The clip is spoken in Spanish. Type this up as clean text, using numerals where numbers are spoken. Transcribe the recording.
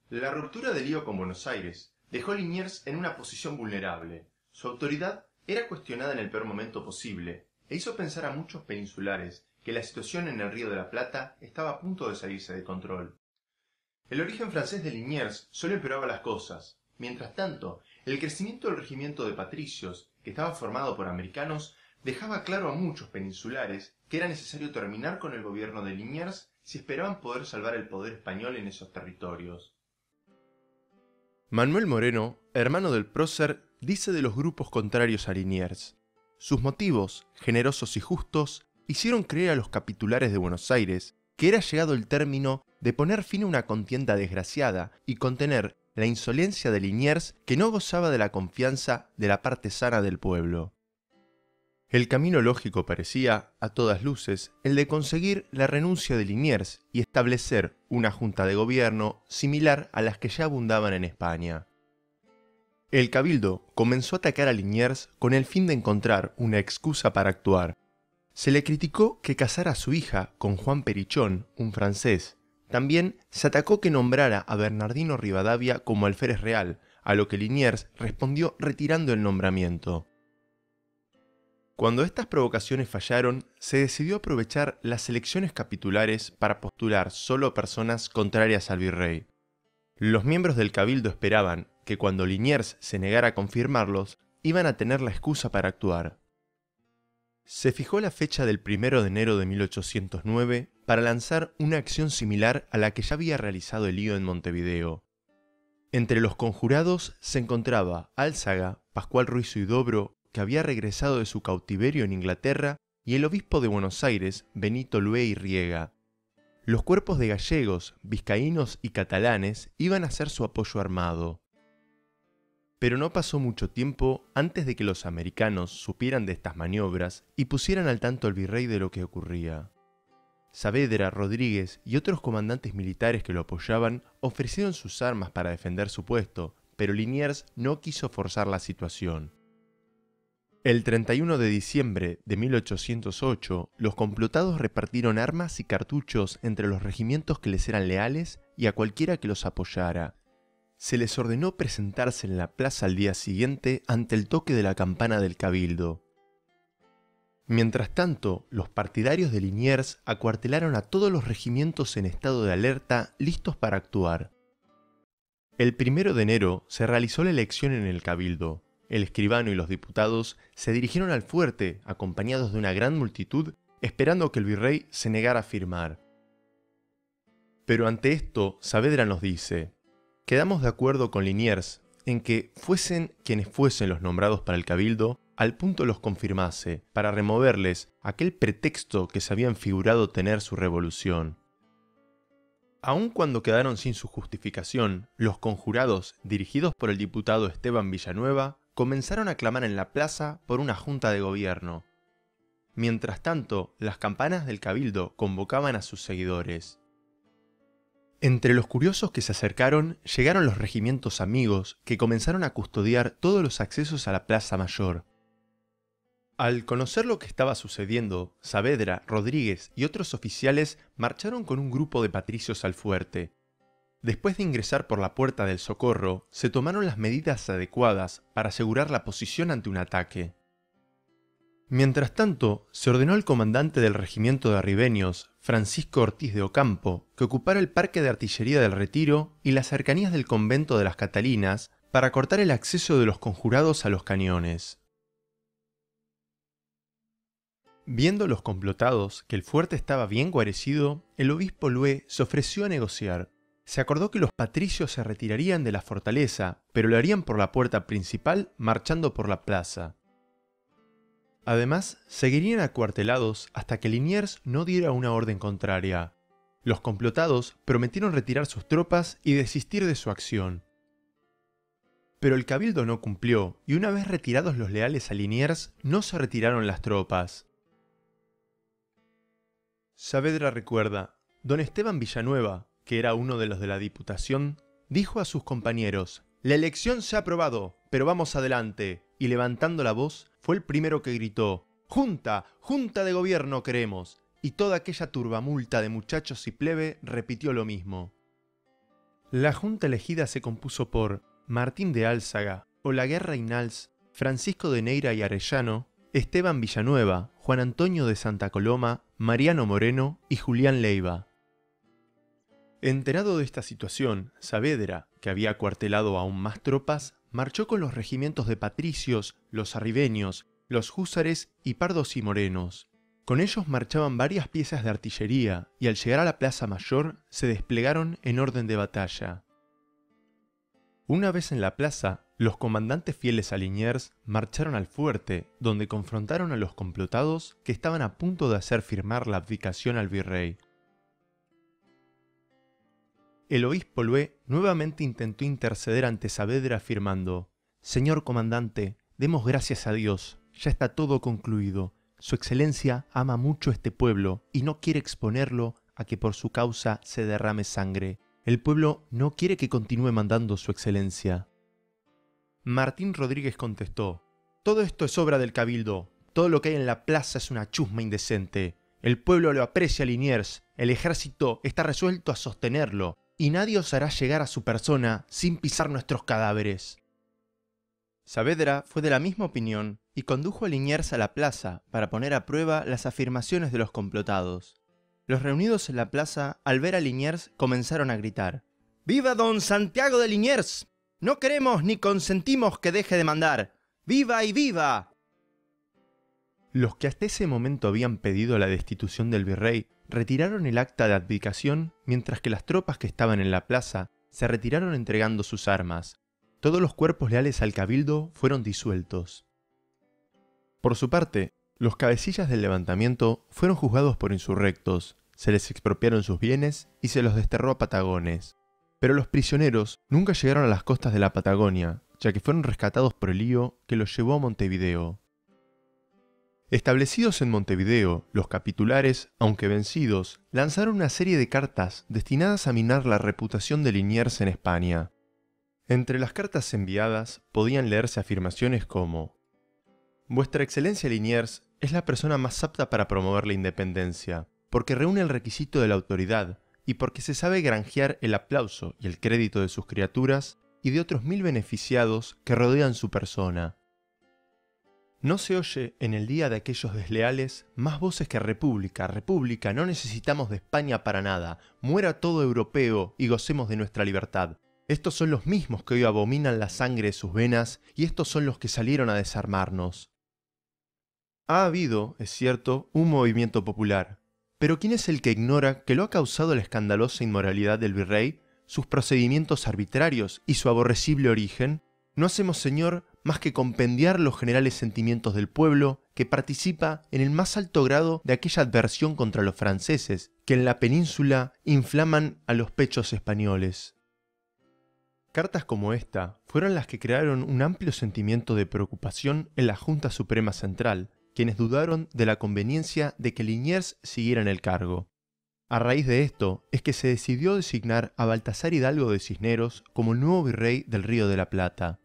La ruptura del lío con Buenos Aires dejó a Liniers en una posición vulnerable. Su autoridad era cuestionada en el peor momento posible e hizo pensar a muchos peninsulares que la situación en el Río de la Plata estaba a punto de salirse de control. El origen francés de Liniers solo empeoraba las cosas. Mientras tanto, el crecimiento del regimiento de patricios, que estaba formado por americanos, dejaba claro a muchos peninsulares que era necesario terminar con el gobierno de Liniers si esperaban poder salvar el poder español en esos territorios. Manuel Moreno, hermano del prócer, dice de los grupos contrarios a Liniers: sus motivos, generosos y justos, hicieron creer a los capitulares de Buenos Aires que era llegado el término de poner fin a una contienda desgraciada y contener la insolencia de Liniers, que no gozaba de la confianza de la parte sana del pueblo. El camino lógico parecía, a todas luces, el de conseguir la renuncia de Liniers y establecer una junta de gobierno similar a las que ya abundaban en España. El cabildo comenzó a atacar a Liniers con el fin de encontrar una excusa para actuar. Se le criticó que casara a su hija con Juan Perichón, un francés. También se atacó que nombrara a Bernardino Rivadavia como alférez real, a lo que Liniers respondió retirando el nombramiento. Cuando estas provocaciones fallaron, se decidió aprovechar las elecciones capitulares para postular solo personas contrarias al virrey. Los miembros del cabildo esperaban que cuando Liniers se negara a confirmarlos, iban a tener la excusa para actuar. Se fijó la fecha del 1 de enero de 1809 para lanzar una acción similar a la que ya había realizado Elío en Montevideo. Entre los conjurados se encontraba Álzaga, Pascual Ruiz Huidobro, que había regresado de su cautiverio en Inglaterra, y el obispo de Buenos Aires, Benito Lué y Riega. Los cuerpos de gallegos, vizcaínos y catalanes iban a ser su apoyo armado. Pero no pasó mucho tiempo antes de que los americanos supieran de estas maniobras y pusieran al tanto al virrey de lo que ocurría. Saavedra, Rodríguez y otros comandantes militares que lo apoyaban ofrecieron sus armas para defender su puesto, pero Liniers no quiso forzar la situación. El 31 de diciembre de 1808, los complotados repartieron armas y cartuchos entre los regimientos que les eran leales y a cualquiera que los apoyara. Se les ordenó presentarse en la plaza al día siguiente ante el toque de la campana del cabildo. Mientras tanto, los partidarios de Liniers acuartelaron a todos los regimientos en estado de alerta, listos para actuar. El 1 de enero se realizó la elección en el cabildo. El escribano y los diputados se dirigieron al fuerte, acompañados de una gran multitud, esperando que el virrey se negara a firmar. Pero ante esto, Saavedra nos dice: quedamos de acuerdo con Liniers en que fuesen quienes fuesen los nombrados para el cabildo, al punto los confirmase, para removerles aquel pretexto que se habían figurado tener su revolución. Aun cuando quedaron sin su justificación, los conjurados, dirigidos por el diputado Esteban Villanueva, comenzaron a clamar en la plaza por una junta de gobierno. Mientras tanto, las campanas del cabildo convocaban a sus seguidores. Entre los curiosos que se acercaron, llegaron los regimientos amigos, que comenzaron a custodiar todos los accesos a la plaza mayor. Al conocer lo que estaba sucediendo, Saavedra, Rodríguez y otros oficiales marcharon con un grupo de patricios al fuerte. Después de ingresar por la puerta del Socorro, se tomaron las medidas adecuadas para asegurar la posición ante un ataque. Mientras tanto, se ordenó al comandante del regimiento de arribeños, Francisco Ortiz de Ocampo, que ocupara el parque de artillería del Retiro y las cercanías del convento de las Catalinas para cortar el acceso de los conjurados a los cañones. Viendo los complotados que el fuerte estaba bien guarecido, el obispo Lué se ofreció a negociar. Se acordó que los patricios se retirarían de la fortaleza, pero lo harían por la puerta principal marchando por la plaza. Además, seguirían acuartelados hasta que Liniers no diera una orden contraria. Los complotados prometieron retirar sus tropas y desistir de su acción. Pero el cabildo no cumplió, y una vez retirados los leales a Liniers, no se retiraron las tropas. Saavedra recuerda: don Esteban Villanueva, que era uno de los de la Diputación, dijo a sus compañeros: «La elección se ha aprobado, pero vamos adelante», y levantando la voz, fue el primero que gritó: «¡Junta! ¡Junta de gobierno queremos!», y toda aquella turbamulta de muchachos y plebe repitió lo mismo. La junta elegida se compuso por Martín de Álzaga, Olaguer Reynals, Francisco de Neira y Arellano, Esteban Villanueva, Juan Antonio de Santa Coloma, Mariano Moreno y Julián Leiva. Enterado de esta situación, Saavedra, que había acuartelado aún más tropas, marchó con los regimientos de patricios, los arribeños, los húsares y pardos y morenos. Con ellos marchaban varias piezas de artillería y al llegar a la Plaza Mayor se desplegaron en orden de batalla. Una vez en la plaza, los comandantes fieles a Liniers marcharon al fuerte, donde confrontaron a los complotados que estaban a punto de hacer firmar la abdicación al virrey. El obispo Lué nuevamente intentó interceder ante Saavedra afirmando: «Señor comandante, demos gracias a Dios, ya está todo concluido. Su excelencia ama mucho este pueblo y no quiere exponerlo a que por su causa se derrame sangre. El pueblo no quiere que continúe mandando su excelencia». Martín Rodríguez contestó: «Todo esto es obra del cabildo. Todo lo que hay en la plaza es una chusma indecente. El pueblo lo aprecia a Liniers, el ejército está resuelto a sostenerlo, y nadie osará llegar a su persona sin pisar nuestros cadáveres». Saavedra fue de la misma opinión y condujo a Liniers a la plaza para poner a prueba las afirmaciones de los complotados. Los reunidos en la plaza, al ver a Liniers, comenzaron a gritar: «¡Viva don Santiago de Liniers! No queremos ni consentimos que deje de mandar. ¡Viva y viva!». Los que hasta ese momento habían pedido la destitución del virrey retiraron el acta de abdicación, mientras que las tropas que estaban en la plaza se retiraron entregando sus armas. Todos los cuerpos leales al cabildo fueron disueltos. Por su parte, los cabecillas del levantamiento fueron juzgados por insurrectos, se les expropiaron sus bienes y se los desterró a Patagones. Pero los prisioneros nunca llegaron a las costas de la Patagonia, ya que fueron rescatados por el lío que los llevó a Montevideo. Establecidos en Montevideo, los capitulares, aunque vencidos, lanzaron una serie de cartas destinadas a minar la reputación de Liniers en España. Entre las cartas enviadas podían leerse afirmaciones como: «Vuestra excelencia Liniers es la persona más apta para promover la independencia, porque reúne el requisito de la autoridad y porque se sabe granjear el aplauso y el crédito de sus criaturas y de otros 1000 beneficiados que rodean su persona. No se oye en el día de aquellos desleales más voces que República, República, no necesitamos de España para nada, muera todo europeo y gocemos de nuestra libertad. Estos son los mismos que hoy abominan la sangre de sus venas y estos son los que salieron a desarmarnos». Ha habido, es cierto, un movimiento popular, pero ¿quién es el que ignora que lo ha causado la escandalosa inmoralidad del virrey, sus procedimientos arbitrarios y su aborrecible origen? No hacemos, señor, más que compendiar los generales sentimientos del pueblo que participa en el más alto grado de aquella adversión contra los franceses que en la península inflaman a los pechos españoles. Cartas como esta fueron las que crearon un amplio sentimiento de preocupación en la Junta Suprema Central, quienes dudaron de la conveniencia de que Liniers siguiera en el cargo. A raíz de esto es que se decidió designar a Baltasar Hidalgo de Cisneros como el nuevo virrey del Río de la Plata.